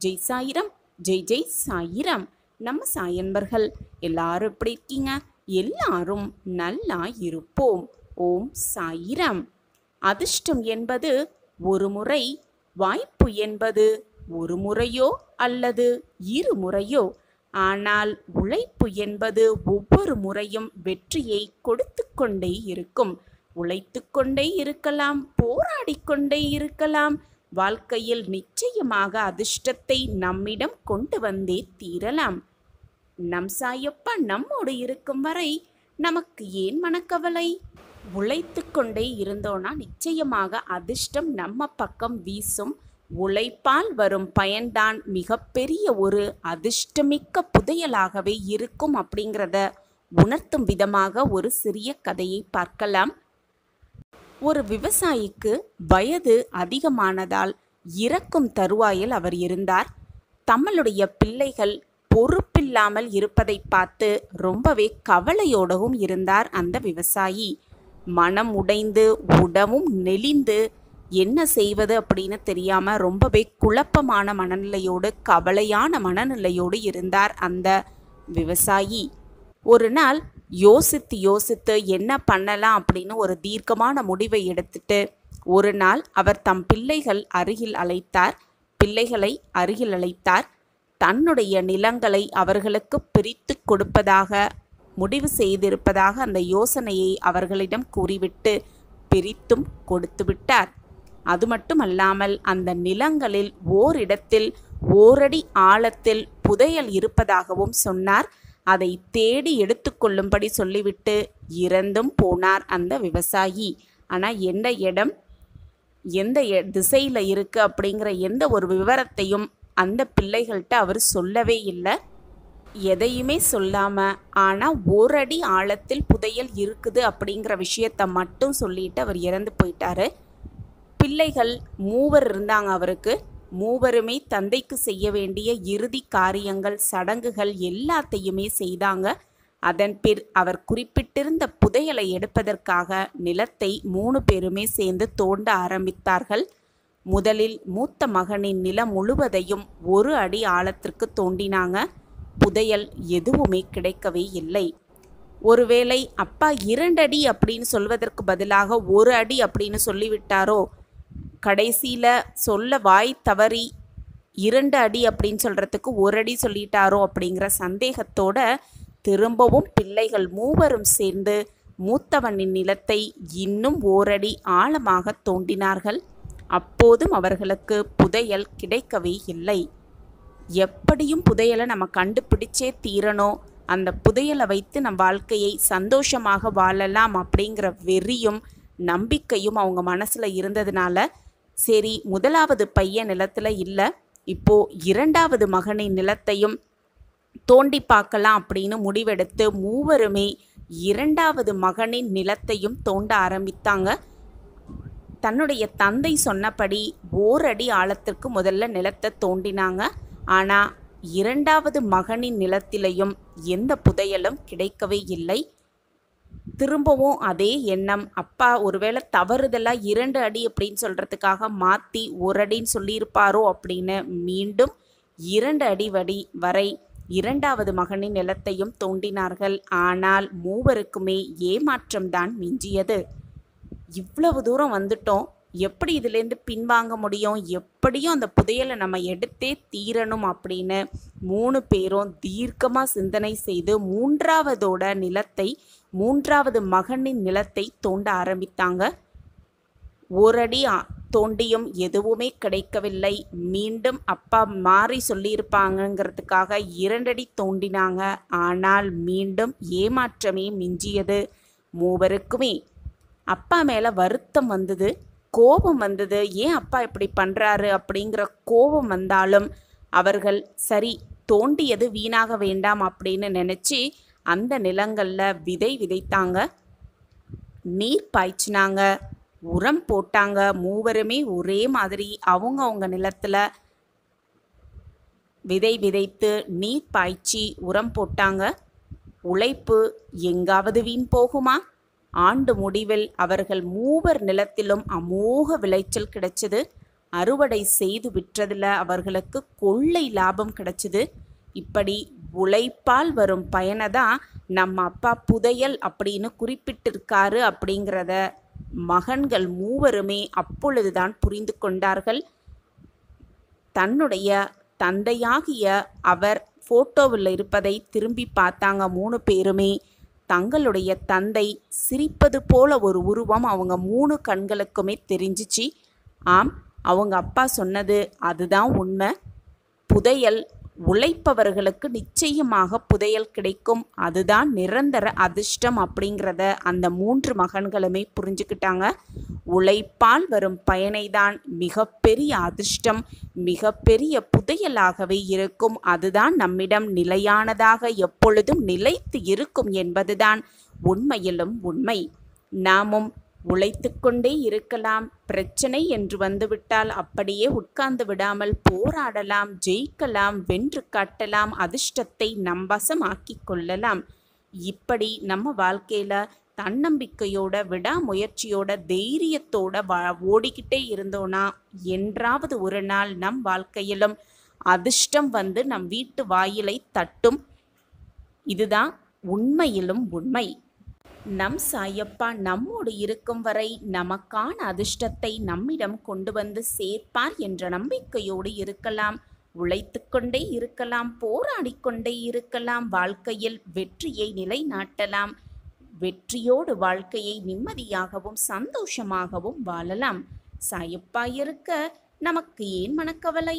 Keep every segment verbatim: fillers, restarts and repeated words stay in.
ஜெய் சாயிரம், ஜெய் ஜெய் சாயிரம். நம்ம சாயன்பர்கள் எல்லாரும் எப்படி இருக்கீங்க? எல்லாரும் நல்லா இருப்போம். ஓம் சாயிரம். அதிர்ஷ்டம் என்பது ஒரு முறை, வாய்ப்பு என்பது ஒரு முறையோ அல்லது இரு முறையோ, ஆனால் உழைப்பு என்பது ஒவ்வொரு முறையும் வெற்றியை கொடுத்து கொண்டே இருக்கும். உழைத்து கொண்டே இருக்கலாம், போராடி கொண்டே இருக்கலாம். வாழ்க்கையில் நிச்சயமாக அதிர்ஷ்டத்தை நம்மிடம் கொண்டு வந்தே தீரலாம். நம் சாயப்பா நம்மோடு இருக்கும் வரை நமக்கு ஏன் மனக்கவலை? உழைத்து கொண்டே இருந்தோன்னா நிச்சயமாக அதிர்ஷ்டம் நம்ம பக்கம் வீசும். உழைப்பால் வரும் பயன்தான் மிகப்பெரிய ஒரு அதிர்ஷ்டமிக்க புதையலாகவே இருக்கும் அப்படிங்கிறத உணர்த்தும் விதமாக ஒரு சிறிய கதையை பார்க்கலாம். ஒரு விவசாயிக்கு வயது அதிகமானதால் இறக்கும் தருவாயில் அவர் இருந்தார். தம்முடைய பிள்ளைகள் பொறுப்பில்லாமல் இருப்பதை பார்த்து ரொம்பவே கவலையோடவும் இருந்தார் அந்த விவசாயி. மனம் உடைந்து உடவும் நெளிந்து என்ன செய்வது அப்படின்னு தெரியாம ரொம்பவே குழப்பமான மனநிலையோடு கவலையான மனநிலையோடு இருந்தார் அந்த விவசாயி. ஒரு நாள் யோசித்து யோசித்து என்ன பண்ணலாம் அப்படின்னு ஒரு தீர்க்கமான முடிவை எடுத்துட்டு ஒரு நாள் அவர் தம் பிள்ளைகள் அருகில் அழைத்தார். பிள்ளைகளை அருகில் அழைத்தார். தன்னுடைய நிலங்களை அவர்களுக்கு பிரித்து கொடுப்பதாக முடிவு செய்திருப்பதாக அந்த யோசனையை அவர்களிடம் கூறிவிட்டு பிரித்தும் கொடுத்து விட்டார். அது மட்டுமல்லாமல் அந்த நிலங்களில் ஓரிடத்தில் ஓரடி ஆழத்தில் புதையல் இருப்பதாகவும் சொன்னார். அதை தேடி எடுத்துக்கொள்ளும்படி சொல்லிவிட்டு இறந்தும் போனார் அந்த விவசாயி. ஆனால் எந்த இடம், எந்த திசையில் இருக்கு அப்படிங்கிற எந்த ஒரு விவரத்தையும் அந்த பிள்ளைகள்கிட்ட அவர் சொல்லவே இல்லை. எதையுமே சொல்லாமல் ஆனால் ஓரடி ஆழத்தில் புதையல் இருக்குது அப்படிங்கிற விஷயத்தை மட்டும் சொல்லிட்டு அவர் இறந்து போயிட்டாரு. பிள்ளைகள் மூவர் இருந்தாங்க அவருக்கு. மூவருமே தந்தைக்கு செய்ய வேண்டிய இறுதி காரியங்கள், சடங்குகள் எல்லாத்தையுமே செய்தாங்க. அதன் பின் அவர் குறிப்பிட்டிருந்த புதையலை எடுப்பதற்காக நிலத்தை மூணு பேருமே சேர்ந்து தோண்ட ஆரம்பித்தார்கள். முதலில் மூத்த மகனின் நிலம் முழுவதையும் ஒரு அடி ஆழத்திற்கு தோண்டினாங்க. புதையல் எதுவுமே கிடைக்கவே இல்லை. ஒருவேளை அப்பா இரண்டடி அப்படின்னு சொல்வதற்கு பதிலாக ஒரு அடி அப்படின்னு சொல்லிவிட்டாரோ, கடைசியில் சொல்ல வாய் தவறி இரண்டு அடி அப்படின்னு சொல்கிறதுக்கு ஒரு அடி சொல்லிட்டாரோ அப்படிங்கிற சந்தேகத்தோட திரும்பவும் பிள்ளைகள் மூவரும் சேர்ந்து மூத்தவனின் நிலத்தை இன்னும் ஓரடி ஆழமாக தோண்டினார்கள். அப்போதும் அவர்களுக்கு புதையல் கிடைக்கவே இல்லை. எப்படியும் புதையலை நம்ம கண்டுபிடிச்சே தீரணும், அந்த புதையலை வைத்து நம் வாழ்க்கையை சந்தோஷமாக வாழலாம் அப்படிங்கிற வெறியும் நம்பிக்கையும் அவங்க மனசில் இருந்ததுனால சரி, முதலாவது பையன் நிலத்தில் இல்லை, இப்போ இரண்டாவது மகனின் நிலத்தையும் தோண்டி பார்க்கலாம் அப்படின்னு முடிவெடுத்து மூவருமே இரண்டாவது மகனின் நிலத்தையும் தோண்ட ஆரம்பித்தாங்க. தன்னுடைய தந்தை சொன்னபடி ஓரடி ஆழத்திற்கு முதல்ல நிலத்தை தோண்டினாங்க. ஆனால் இரண்டாவது மகனின் நிலத்திலையும் எந்த புதையலும் கிடைக்கவே இல்லை. திரும்பவும் அதே எண்ணம், அப்பா ஒருவேளை தவறுதலாக இரண்டு அடி அப்படின்னு சொல்கிறதுக்காக மாற்றி ஒரு அடின்னு சொல்லியிருப்பாரோ அப்படின்னு மீண்டும் இரண்டு அடி வடி வரை இரண்டாவது மகனின் நிலத்தையும் தோண்டினார்கள். ஆனால் மூவருக்குமே ஏமாற்றம்தான் மிஞ்சியது. இவ்வளவு தூரம் வந்துட்டோம், எப்படி இதிலேருந்து பின்வாங்க முடியும்? எப்படியும் அந்த புதையலை நம்ம எடுத்தே தீரணும் அப்படின்னு மூணு பேரும் தீர்க்கமாக சிந்தனை செய்து மூன்றாவதோட நிலத்தை மூன்றாவது மகனின் நிலத்தை தோண்ட ஆரம்பித்தாங்க. ஓரடி தோண்டியும் எதுவுமே கிடைக்கவில்லை. மீண்டும் அப்பா மாறி சொல்லியிருப்பாங்கங்கிறதுக்காக இரண்டடி தோண்டினாங்க. ஆனால் மீண்டும் ஏமாற்றமே மிஞ்சியது மூவருக்குமே. அப்பா மேலே வருத்தம் வந்தது, கோபம் வந்தது. ஏன் அப்பா இப்படி பண்ணுறாரு அப்படிங்கிற கோபம் வந்தாலும் அவர்கள் சரி, தோண்டியது வீணாக வேண்டாம் அப்படின்னு நினச்சி அந்த நிலங்களில் விதை விதைத்தாங்க, நீர் பாய்ச்சினாங்க, உரம் போட்டாங்க. மூவருமே ஒரே மாதிரி அவங்க அவங்க நிலத்தில் விதை விதைத்து நீர் பாய்ச்சி உரம் போட்டாங்க. உழைப்பு எங்காவது வீண் போகுமா? ஆண்டு முடிவில் அவர்கள் மூவர் நிலத்திலும் அமோக விளைச்சல் கிடைச்சது. அறுவடை செய்து விற்றதில் அவர்களுக்கு கொள்ளை லாபம் கிடைச்சிது. இப்படி உழைப்பால் வரும் பயனை தான் நம்ம அப்பா புதையல் அப்படின்னு குறிப்பிட்டிருக்காரு அப்படிங்கிறத மகன்கள் மூவருமே அப்பொழுதுதான் புரிந்து கொண்டார்கள். தன்னுடைய தந்தையாகிய அவர் ஃபோட்டோவில் இருப்பதை திரும்பி பார்த்தாங்க மூணு பேருமே. தங்களுடைய தந்தை சிரிப்பது போல ஒரு உருவம் அவங்க மூணு கண்களுக்குமே தெரிஞ்சிச்சு. ஆம், அவங்க அப்பா சொன்னது அதுதான் உண்மை. புதையல் உழைப்பவர்களுக்கு நிச்சயமாக புதையல் கிடைக்கும், அதுதான் நிரந்தர அதிர்ஷ்டம் அப்படிங்கிறத அந்த மூன்று மகன்களுமே புரிஞ்சுக்கிட்டாங்க. உழைப்பால் வரும் பயனை தான் மிகப்பெரிய அதிர்ஷ்டம், மிகப்பெரிய புதையலாகவே இருக்கும், அதுதான் நம்மிடம் நிலையானதாக எப்பொழுதும் நிலைத்து இருக்கும் என்பதுதான் உண்மையிலும் உண்மை. நாமும் உழைத்து கொண்டே இருக்கலாம். பிரச்சனை என்று வந்துவிட்டால் அப்படியே உட்கார்ந்து விடாமல் போராடலாம், ஜெயிக்கலாம், வென்று காட்டலாம், அதிர்ஷ்டத்தை நம் வசமாக்கி கொள்ளலாம். இப்படி நம்ம வாழ்க்கையில் தன்னம்பிக்கையோட விடாமுயற்சியோட தைரியத்தோட வா ஓடிக்கிட்டே இருந்தோன்னா என்றாவது ஒரு நாள் நம் வாழ்க்கையிலும் அதிர்ஷ்டம் வந்து நம் வீட்டு வாயிலை தட்டும். இதுதான் உண்மையிலும் உண்மை. நம் சாயப்பா நம்மோடு இருக்கும் வரை நமக்கான அதிர்ஷ்டத்தை நம்மிடம் கொண்டு வந்து சேர்ப்பார் என்ற நம்பிக்கையோடு இருக்கலாம். உழைத்து கொண்டே இருக்கலாம், போராடிக்கொண்டே இருக்கலாம், வாழ்க்கையில் வெற்றியை நிலைநாட்டலாம். வெற்றியோடு வாழ்க்கையை நிம்மதியாகவும் சந்தோஷமாகவும் வாழலாம். சாயப்பா இருக்க நமக்கு ஏன் மனக்கவலை?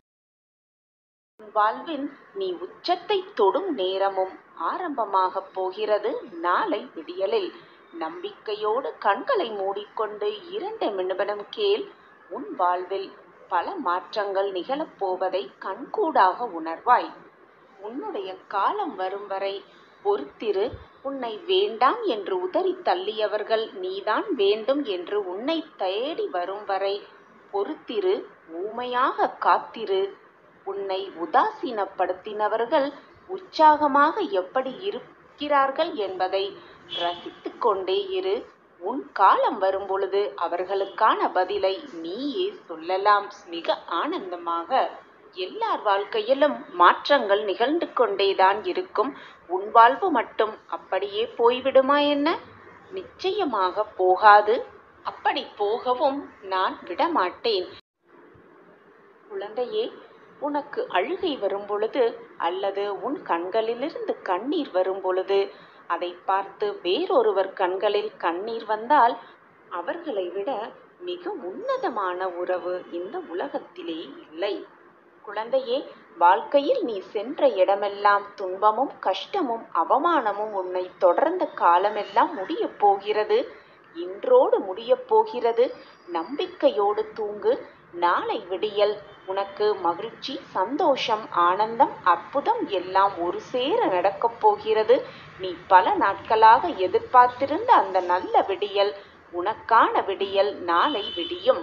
வாழ்வின் நீ உச்சத்தை தொடும் நேரமும் ஆரம்பமாக போகிறது நாளை விடியலில். நம்பிக்கையோடு கண்களை மூடிக்கொண்டு இரண்டு நிமிடம் கேள். உன் வாழ்வில் பல மாற்றங்கள் நிகழப்போவதை கண்கூடாக உணர்வாய். உன்னுடைய காலம் வரும் வரை பொறுத்திரு. உன்னை வேண்டாம் என்று உதறி தள்ளியவர்கள் நீதான் வேண்டும் என்று உன்னை தேடி வரும் வரை பொறுத்திரு, ஊமையாக காத்திரு. உன்னை உதாசீனப்படுத்தினவர்கள் உற்சாகமாக எப்படி இருக்கிறார்கள் என்பதை ரசித்து கொண்டே இரு. உன் காலம் வரும்பொழுது அவர்களுக்கான பதிலை நீயே சொல்லலாம் மிக ஆனந்தமாக. எல்லார் வாழ்க்கையிலும் மாற்றங்கள் நிகழ்ந்து கொண்டேதான் இருக்கும். உன் வாழ்வு மட்டும் அப்படியே போய்விடுமா என்ன? நிச்சயமாக போகாது. அப்படி போகவும் நான் விடமாட்டேன். குழந்தையே, உனக்கு அழுகை வரும் பொழுது அல்லது உன் கண்களிலிருந்து கண்ணீர் வரும் பொழுது அதை பார்த்து வேறொருவர் கண்களில் கண்ணீர் வந்தால் அவர்களை விட மிக உன்னதமான உறவு இந்த உலகத்திலே இல்லை. குழந்தையே, வாழ்க்கையில் நீ சென்ற இடமெல்லாம் துன்பமும் கஷ்டமும் அவமானமும் உன்னை தொடர்ந்த காலமெல்லாம் முடியப் போகிறது. இன்றோடு முடியப் போகிறது. நம்பிக்கையோடு தூங்கு. நாளை விடியல் உனக்கு மகிழ்ச்சி, சந்தோஷம், ஆனந்தம், அற்புதம் எல்லாம் ஒரு சேர நடக்கப் போகிறது. நீ பல நாட்களாக எதிர்பார்த்திருந்த அந்த நல்ல விடியல், உனக்கான விடியல் நாளை விடியும்.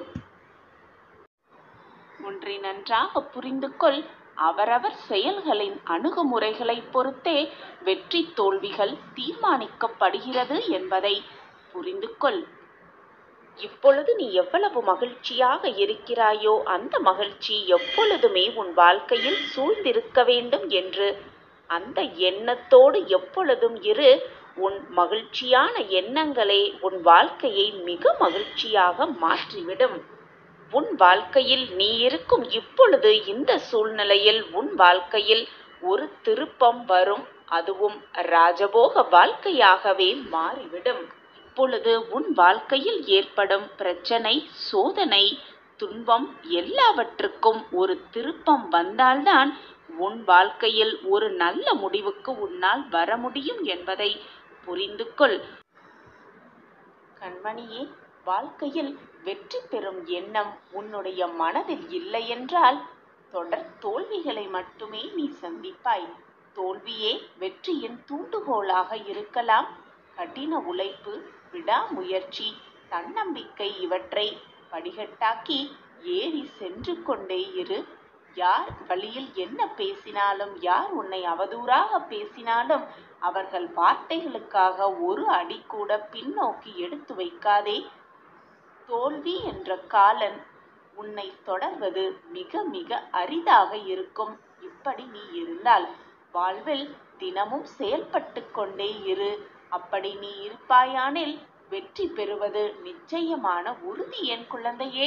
ஒன்றை நன்றாக புரிந்து கொள். அவரவர் செயல்களின் அணுகுமுறைகளை பொறுத்தே வெற்றி தோல்விகள் தீர்மானிக்கப்படுகிறது என்பதை புரிந்து கொள். இப்பொழுது நீ எவ்வளவு மகிழ்ச்சியாக இருக்கிறாயோ அந்த மகிழ்ச்சி எப்பொழுதுமே உன் வாழ்க்கையில் சூழ்ந்திருக்க வேண்டும் என்று அந்த எண்ணத்தோடு எப்பொழுதும் இரு. உன் மகிழ்ச்சியான எண்ணங்களே உன் வாழ்க்கையை மிக மகிழ்ச்சியாக மாற்றிவிடும். உன் வாழ்க்கையில் நீ இருக்கும் இப்பொழுது இந்த சூழ்நிலையில் உன் வாழ்க்கையில் ஒரு திருப்பம் வரும். அதுவும் ராஜபோக வாழ்க்கையாகவே மாறிவிடும். இப்பொழுது உன் வாழ்க்கையில் ஏற்படும் பிரச்சனை, சோதனை, துன்பம் எல்லாவற்றுக்கும் ஒரு திருப்பம் வந்தால்தான் உன் வாழ்க்கையில் ஒரு நல்ல முடிவுக்கு உன்னால் வர முடியும் என்பதை புரிந்து கொள். கண்மணியே, வாழ்க்கையில் வெற்றி பெறும் எண்ணம் உன்னுடைய மனதில் இல்லை என்றால் தொடர் தோல்விகளை மட்டுமே நீ சந்திப்பாய். தோல்வியே வெற்றியின் தூண்டுகோலாக இருக்கலாம். கடின உழைப்பு, விடாமுயற்சி, தன்னம்பிக்கை இவற்றை படிகட்டாக்கி ஏறி சென்று கொண்டே இரு. யார் வழியில் என்ன பேசினாலும், யார் உன்னை அவதூறாக பேசினாலும் அவர்கள் வார்த்தைகளுக்காக ஒரு அடி கூட பின்னோக்கி எடுத்து வைக்காதே. தோல்வி என்ற காலன் உன்னை தொடர்வது மிக மிக அரிதாக இருக்கும். இப்படி நீ இருந்தால் வாழ்வில் தினமும் செயல்பட்டு கொண்டே இரு. அப்படி நீ இருப்பாயானில் வெற்றி பெறுவது நிச்சயமான உறுதி என் குழந்தையே.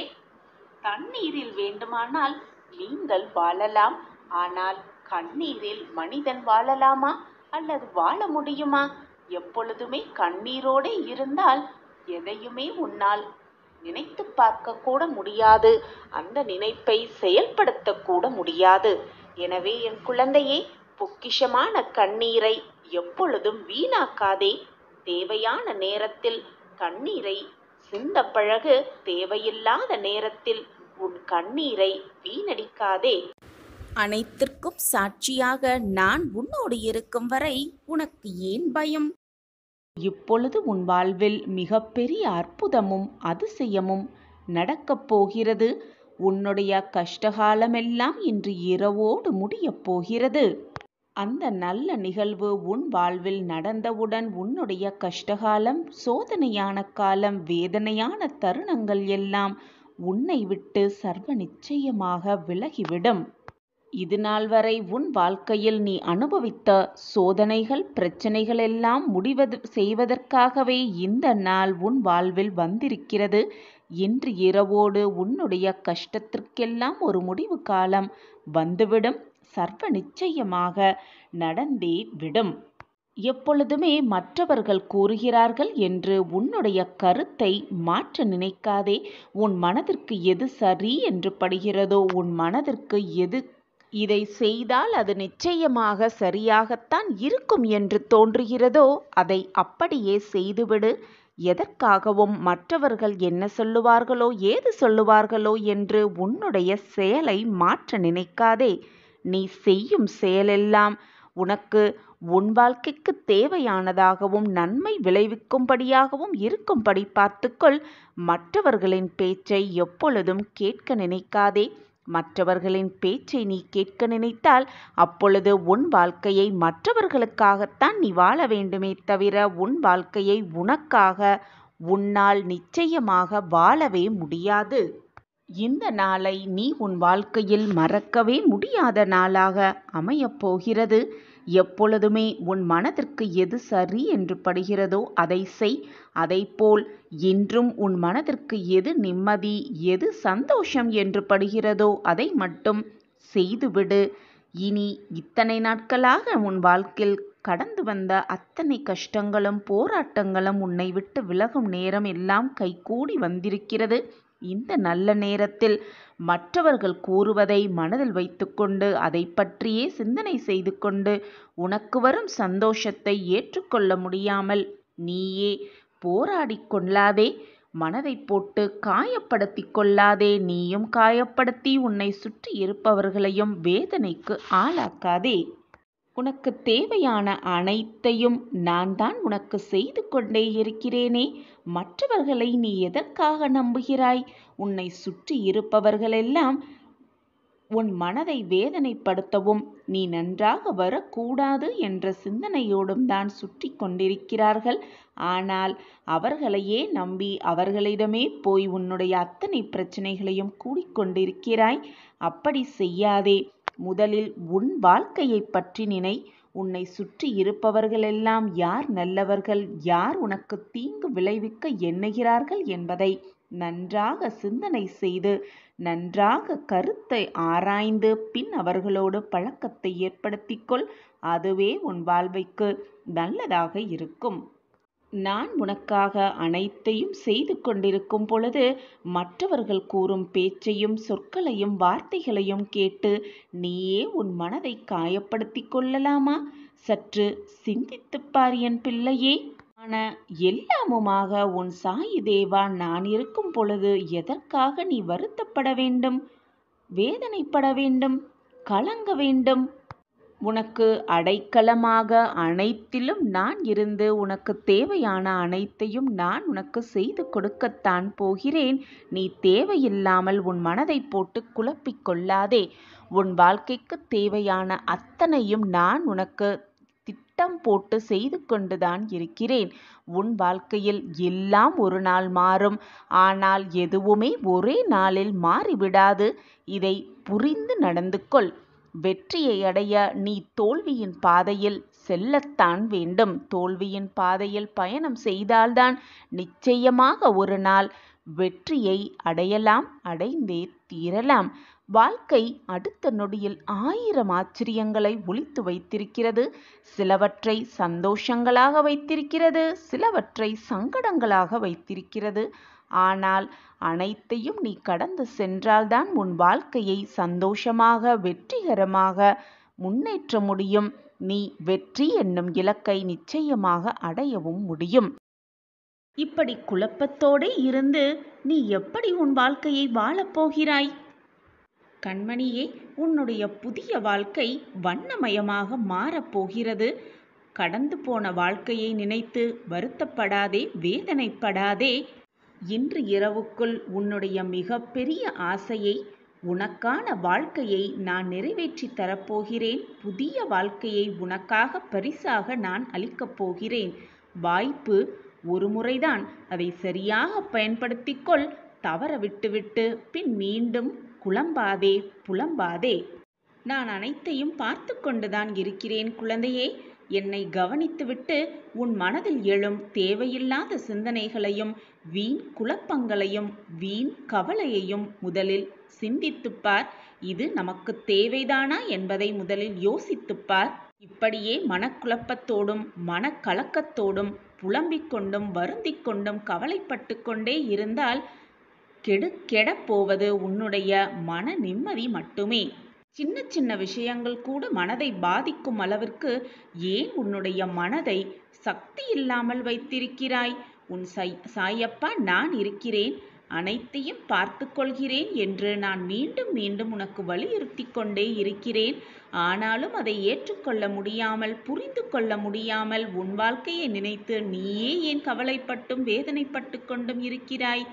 தண்ணீரில் வேண்டுமானால் நீங்கள் வாழலாம். ஆனால் கண்ணீரில் மனிதன் வாழலாமா அல்லது வாழ முடியுமா? எப்பொழுதுமே கண்ணீரோடு இருந்தால் எதையுமே உன்னால் நினைத்து பார்க்க கூட முடியாது. அந்த நினைப்பை செயல்படுத்த கூட முடியாது. எனவே என் குழந்தையே, பொக்கிஷமான கண்ணீரை எப்பொழுதும் வீணாக்காதே. தேவையான நேரத்தில் கண்ணீரை சிந்த பழகு. தேவையில்லாத நேரத்தில் உன் கண்ணீரை வீணடிக்காதே. அனைத்திற்கும் சாட்சியாக நான் உன்னோடு இருக்கும் வரை உனக்கு ஏன் பயம்? இப்பொழுது உன் வாழ்வில் மிகப்பெரிய அற்புதமும் அதிசயமும் நடக்கப் போகிறது. உன்னுடைய கஷ்டகாலமெல்லாம் இன்று இரவோடு முடியப் போகிறது. அந்த நல்ல நிகழ்வு உன் வாழ்வில் நடந்தவுடன் உன்னுடைய கஷ்டகாலம், சோதனையான காலம், வேதனையான தருணங்கள் எல்லாம் உன்னை விட்டு சர்வ நிச்சயமாக விலகிவிடும். இது நாள் வரை உன் வாழ்க்கையில் நீ அனுபவித்த சோதனைகள், பிரச்சனைகள் எல்லாம் முடிவது செய்வதற்காகவே இந்த நாள் உன் வாழ்வில் வந்திருக்கிறது. இன்று இரவோடு உன்னுடைய கஷ்டத்திற்கெல்லாம் ஒரு முடிவு காலம் வந்துவிடும். சர்வ நிச்சயமாக நடந்தே விடும். எப்பொழுதுமே மற்றவர்கள் கூறுகிறார்கள் என்று உன்னுடைய கருத்தை மாற்ற நினைக்காதே. உன் மனதிற்கு எது சரி என்று படுகிறதோ, உன் மனதிற்கு எது இதை செய்தால் அது நிச்சயமாக சரியாகத்தான் இருக்கும் என்று தோன்றுகிறதோ அதை அப்படியே செய்துவிடு. எதற்காகவும் மற்றவர்கள் என்ன சொல்லுவார்களோ, ஏது சொல்லுவார்களோ என்று உன்னுடைய செயலை மாற்ற நினைக்காதே. நீ செய்யும் செயலெல்லாம் உனக்கு உன் வாழ்க்கைக்கு தேவையானதாகவும் நன்மை விளைவிக்கும்படியாகவும் இருக்கும்படி பார்த்துக்கொள். மற்றவர்களின் பேச்சை எப்பொழுதும் கேட்க நினைக்காதே. மற்றவர்களின் பேச்சை நீ கேட்க நினைத்தால் அப்பொழுது உன் வாழ்க்கையை மற்றவர்களுக்காகத்தான் நீ வாழ வேண்டுமே தவிர உன் வாழ்க்கையை உனக்காக உன்னால் நிச்சயமாக வாழவே முடியாது. இந்த நாளை நீ உன் வாழ்க்கையில் மறக்கவே முடியாத நாளாக அமையப் போகிறது. எப்பொழுதுமே உன் மனதிற்கு எது சரி என்று படுகிறதோ அதை செய். அதைப்போல் இன்றும் உன் மனதிற்கு எது நிம்மதி, எது சந்தோஷம் என்று படுகிறதோ அதை மட்டும் செய்துவிடு. இனி இத்தனை நாட்களாக உன் வாழ்க்கையில் கடந்து வந்த அத்தனை கஷ்டங்களும் போராட்டங்களும் உன்னை விட்டு விலகும் நேரம் எல்லாம் கைகூடி வந்திருக்கிறது. இந்த நல்ல நேரத்தில் மற்றவர்கள் கூறுவதை மனதில் வைத்துக்கொண்டு அதை பற்றியே சிந்தனை செய்து கொண்டு உனக்கு வரும் சந்தோஷத்தை ஏற்றுக்கொள்ள முடியாமல் நீயே போராடி கொள்ளாதே. மனதை போட்டு காயப்படுத்தி கொள்ளாதே. நீயும் காயப்படுத்தி உன்னை சுற்றி இருப்பவர்களையும் வேதனைக்கு ஆளாக்காதே. உனக்கு தேவையான அனைத்தையும் நான் தான் உனக்கு செய்து கொண்டே இருக்கிறேனே. மற்றவர்களை நீ எதற்காக நம்புகிறாய்? உன்னை சுற்றி இருப்பவர்களெல்லாம் உன் மனதை வேதனைப்படுத்தவும் நீ நன்றாக வரக்கூடாது என்ற சிந்தனையோடும் தான் சுற்றி கொண்டிருக்கிறார்கள். ஆனால் அவர்களையே நம்பி அவர்களிடமே போய் உன்னுடைய அத்தனை பிரச்சனைகளையும் கூடிக்கொண்டிருக்கிறாய். அப்படி செய்யாதே. முதலில் உன் வாழ்க்கையை பற்றி நினை. உன்னை சுற்றி இருப்பவர்களெல்லாம் யார் நல்லவர்கள், யார் உனக்கு தீங்கு விளைவிக்க எண்ணுகிறார்கள் என்பதை நன்றாக சிந்தனை செய்து நன்றாக கருத்தை ஆராய்ந்து பின் அவர்களோடு பழக்கத்தை ஏற்படுத்திக்கொள். அதுவே உன் வாழ்வைக்கு நல்லதாக இருக்கும். நான் உனக்காக அனைத்தையும் செய்து கொண்டிருக்கும் பொழுது மற்றவர்கள் கூறும் பேச்சையும் சொற்களையும் வார்த்தைகளையும் கேட்டு நீயே உன் மனதை காயப்படுத்தி கொள்ளலாமா? சற்று சிந்தித்துப்பார் என் பிள்ளையே. ஆன எல்லாமுமாக உன் சாயி தேவா நான் இருக்கும் பொழுது எதற்காக நீ வருத்தப்பட வேண்டும், வேதனைப்பட வேண்டும், கலங்க வேண்டும்? உனக்கு அடைக்கலமாக அனைத்திலும் நான் இருந்து உனக்கு தேவையான அனைத்தையும் நான் உனக்கு செய்து கொடுக்கத்தான் போகிறேன். நீ தேவையில்லாமல் உன் மனதை போட்டு குழப்பிக் கொள்ளாதே. உன் வாழ்க்கைக்கு தேவையான அத்தனையும் நான் உனக்கு திட்டம் போட்டு செய்து கொண்டுதான் இருக்கிறேன். உன் வாழ்க்கையில் எல்லாம் ஒரு நாள் மாறும். ஆனால் எதுவுமே ஒரே நாளில் மாறிவிடாது. இதை புரிந்து நடந்து கொள். வெற்றியை அடைய நீ தோல்வியின் பாதையில் செல்லத்தான் வேண்டும். தோல்வியின் பாதையில் பயணம் செய்தால்தான் நிச்சயமாக ஒரு நாள் வெற்றியை அடையலாம், அடைந்தே தீரலாம். வாழ்க்கை அடுத்த நொடியில் ஆயிரம் ஆச்சரியங்களை ஒளித்து வைத்திருக்கிறது. சிலவற்றை சந்தோஷங்களாக வைத்திருக்கிறது, சிலவற்றை சங்கடங்களாக வைத்திருக்கிறது. ஆனால் அனைத்தையும் நீ கடந்து சென்றால்தான் உன் வாழ்க்கையை சந்தோஷமாக வெற்றிகரமாக முன்னேற்ற முடியும். நீ வெற்றி என்னும் இலக்கை நிச்சயமாக அடையவும் முடியும். இப்படி குழப்பத்தோடே இருந்து நீ எப்படி உன் வாழ்க்கையை வாழப்போகிறாய்? கண்மணியே, உன்னுடைய புதிய வாழ்க்கை வண்ணமயமாக மாறப்போகிறது. கடந்து போன வாழ்க்கையை நினைத்து வருத்தப்படாதே, வேதனைப்படாதே. இன்று இரவுக்குள் உன்னுடைய மிகப்பெரிய ஆசையை, உனக்கான வாழ்க்கையை நான் நிறைவேற்றி தரப்போகிறேன். புதிய வாழ்க்கையை உனக்காக பரிசாக நான் அளிக்கப் போகிறேன். வாய்ப்பு ஒரு முறைதான், அதை சரியாக பயன்படுத்திக்கொள். தவற விட்டுவிட்டு பின் மீண்டும் குழம்பாதே, புலம்பாதே. நான் அனைத்தையும் பார்த்து கொண்டுதான் இருக்கிறேன் குழந்தையே. என்னை கவனித்துவிட்டு உன் மனதில் எழும் தேவையில்லாத சிந்தனைகளையும் வீண் குழப்பங்களையும் வீண் கவலையையும் முதலில் சிந்தித்துப்பார். இது நமக்கு தேவைதானா என்பதை முதலில் யோசித்துப்பார். இப்படியே மனக்குழப்பத்தோடும் மனக்கலக்கத்தோடும் புலம்பிக் கொண்டும் வருந்திக் கொண்டும் கவலைப்பட்டு கொண்டே இருந்தால் கெடு கெடப்போவது உன்னுடைய மன நிம்மதி மட்டுமே. சின்ன சின்ன விஷயங்கள் கூட மனதை பாதிக்கும் அளவிற்கு ஏன் உன்னுடைய மனதை சக்தி இல்லாமல் வைத்திருக்கிறாய்? உன் சாய் சாயப்பா நான் இருக்கிறேன், அனைத்தையும் பார்த்து கொள்கிறேன் என்று நான் மீண்டும் மீண்டும் உனக்கு வலியுறுத்தி கொண்டே இருக்கிறேன். ஆனாலும் அதை ஏற்றுக்கொள்ள முடியாமல், புரிந்து கொள்ள முடியாமல் உன் வாழ்க்கையை நினைத்து நீயே ஏன் கவலைப்பட்டும் வேதனைப்பட்டு கொண்டும் இருக்கிறாய்?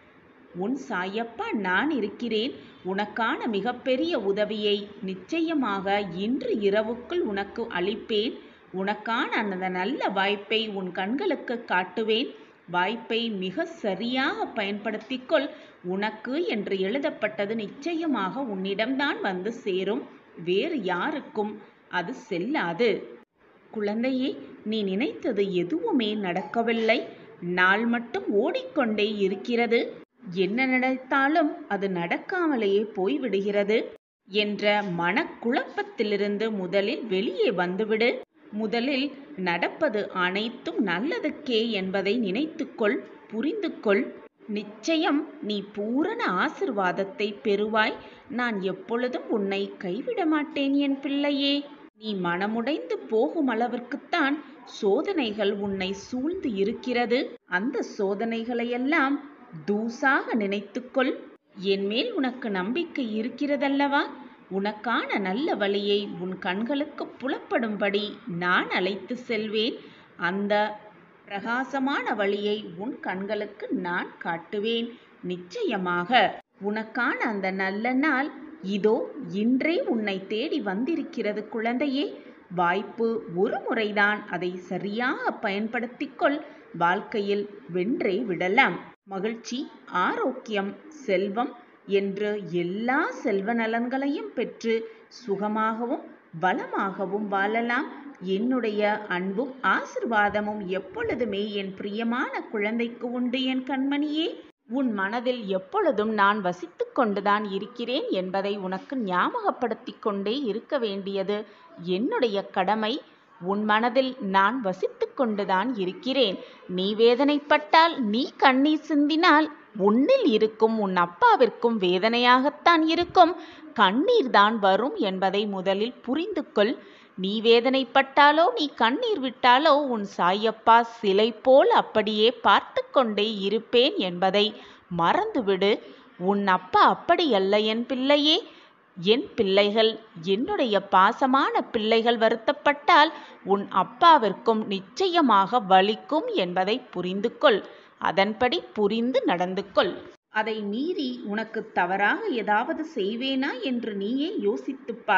உன் சாயப்பா நான் இருக்கிறேன். உனக்கான மிகப்பெரிய உதவியை நிச்சயமாக இன்று இரவுக்குள் உனக்கு அளிப்பேன். உனக்கான அந்த நல்ல வாய்ப்பை உன் கண்களுக்கு காட்டுவேன். வாய்ப்பை மிக சரியாக பயன்படுத்திக்கொள். உனக்கு என்று எழுதப்பட்டது நிச்சயமாக உன்னிடம்தான் வந்து சேரும். வேறு யாருக்கும் அது செல்லாது. குழந்தையே, நீ நினைத்தது எதுவுமே நடக்கவில்லை. நாள் மட்டும் ஓடிக்கொண்டே இருக்கிறது. என்ன நினைத்தாலும் அது நடக்காமலேயே போய்விடுகிறது என்ற மனக்குழப்பத்திலிருந்து முதலில் வெளியே வந்துவிடு. முதலில் நடப்பது அனைத்தும் நல்லதுக்கே என்பதை நினைத்துக்கொள், புரிந்து கொள். நிச்சயம் நீ பூரண ஆசிர்வாதத்தை பெறுவாய். நான் எப்பொழுதும் உன்னை கைவிட மாட்டேன் என் பிள்ளையே. நீ மனமுடைந்து போகும் அளவிற்குத்தான் சோதனைகள் உன்னை சூழ்ந்து இருக்கிறது. அந்த சோதனைகளையெல்லாம் தூசாக நினைத்துக்கொள். என் மேல் உனக்கு நம்பிக்கை இருக்கிறதல்லவா? உனக்கான நல்ல வழியை உன் கண்களுக்கு புலப்படும்படி நான் அழைத்து செல்வேன். அந்த பிரகாசமான வழியை உன் கண்களுக்கு நான் காட்டுவேன். நிச்சயமாக உனக்கான அந்த நல்ல நாள் இதோ இன்றே உன்னை தேடி வந்திருக்கிறது குழந்தையே. வாய்ப்பு ஒரு முறைதான், அதை சரியாக பயன்படுத்திக்கொள். வாழ்க்கையில் வென்றே விடலாம். மகிழ்ச்சி, ஆரோக்கியம், செல்வம் என்று எல்லா செல்வ நலன்களையும் பெற்று சுகமாகவும் வளமாகவும் வாழலாம். என்னுடைய அன்பும் ஆசிர்வாதமும் எப்பொழுதுமே என் பிரியமான குழந்தைக்கு உண்டு என் கண்மணியே. உன் மனதில் எப்பொழுதும் நான் வசித்து கொண்டுதான் இருக்கிறேன் என்பதை உனக்கு ஞாபகப்படுத்தி கொண்டே இருக்க வேண்டியது என்னுடைய கடமை. உன் மனதில் நான் வசித்து கொண்டுதான் இருக்கிறேன். நீ வேதனைப்பட்டால், நீ கண்ணீர் சிந்தினால் உன்னில் இருக்கும் உன் அப்பாவிற்கும் வேதனையாகத்தான் இருக்கும். கண்ணீர் தான் வரும் என்பதை முதலில் புரிந்து கொள். நீ வேதனைப்பட்டாலோ நீ கண்ணீர் விட்டாலோ உன் சாயப்பா சிலை போல் அப்படியே பார்த்து கொண்டே இருப்பேன் என்பதை மறந்துவிடு. உன் அப்பா அப்படியல்ல என் பிள்ளையே. என் பிள்ளைகள், என்னுடைய பாசமான பிள்ளைகள் வருத்தப்பட்டால் உன் அப்பாவிற்கும் நிச்சயமாக வலிக்கும் என்பதை புரிந்து கொள். அதன்படி புரிந்து நடந்து கொள். அதை மீறி உனக்கு தவறாக ஏதாவது செய்வேனா என்று நீயே யோசித்துப்பார்.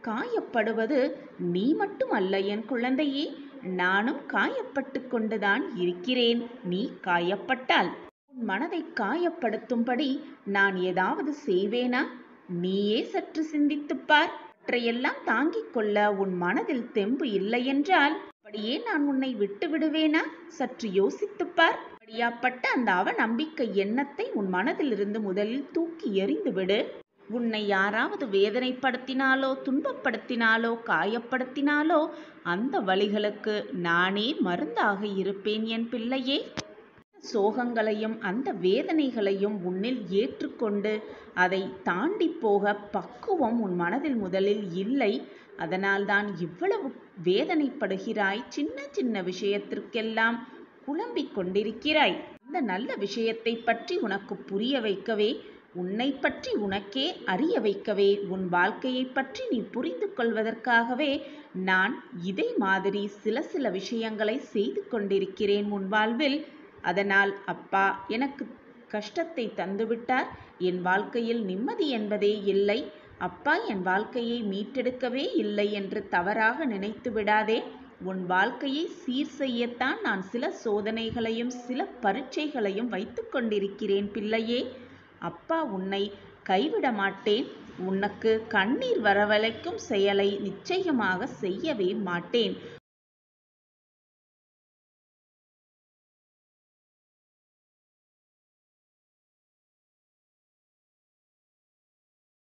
காயப்படுவது நீ மட்டுமல்ல என் குழந்தையே, நானும் காயப்பட்டு கொண்டுதான் இருக்கிறேன். நீ காயப்பட்டால் உன் மனதை காயப்படுத்தும்படி நான் ஏதாவது செய்வேனா? நீயே சற்று சிந்தித்துப் பார். அவற்றையெல்லாம் தாங்கிக் கொள்ள உன் மனதில் தெம்பு இல்லையென்றால் அப்படியே நான் உன்னை விட்டு விடுவேனா? சற்று யோசித்துப் பார். அப்படியாப்பட்ட அந்த அவநம்பிக்கை எண்ணத்தை உன் மனதிலிருந்து முதலில் தூக்கி எறிந்துவிடு. உன்னை யாராவது வேதனைப்படுத்தினாலோ, துன்பப்படுத்தினாலோ, காயப்படுத்தினாலோ அந்த வலிகளுக்கு நானே மருந்தாக இருப்பேன் என் பிள்ளையே. சோகங்களையும் அந்த வேதனைகளையும் உன்னில் ஏற்றுக்கொண்டு அதை தாண்டி போக பக்குவம் உன் மனதில் முதலில் இல்லை. அதனால்தான் இவ்வளவு வேதனைப்படுகிறாய். சின்ன சின்ன விஷயத்திற்கெல்லாம் குழம்பிக் கொண்டிருக்கிறாய். அந்த நல்ல விஷயத்தை பற்றி உனக்கு புரிய வைக்கவே, உன்னை பற்றி உனக்கே அறிய வைக்கவே, உன் வாழ்க்கையை பற்றி நீ புரிந்து கொள்வதற்காகவே நான் இதை மாதிரி சில சில விஷயங்களை செய்து கொண்டிருக்கிறேன் உன் வாழ்வில். அதனால் அப்பா எனக்கு கஷ்டத்தை தந்துவிட்டார், என் வாழ்க்கையில் நிம்மதி என்பதே இல்லை, அப்பா என் வாழ்க்கையை மீட்டெடுக்கவே இல்லை என்று தவறாக நினைத்து விடாதே. உன் வாழ்க்கையை சீர் செய்யத்தான் நான் சில சோதனைகளையும் சில பரீட்சைகளையும் வைத்து கொண்டிருக்கிறேன் பிள்ளையே. அப்பா உன்னை கைவிட மாட்டேன். உனக்கு கண்ணீர் வரவழைக்கும் செயலை நிச்சயமாக செய்யவே மாட்டேன்.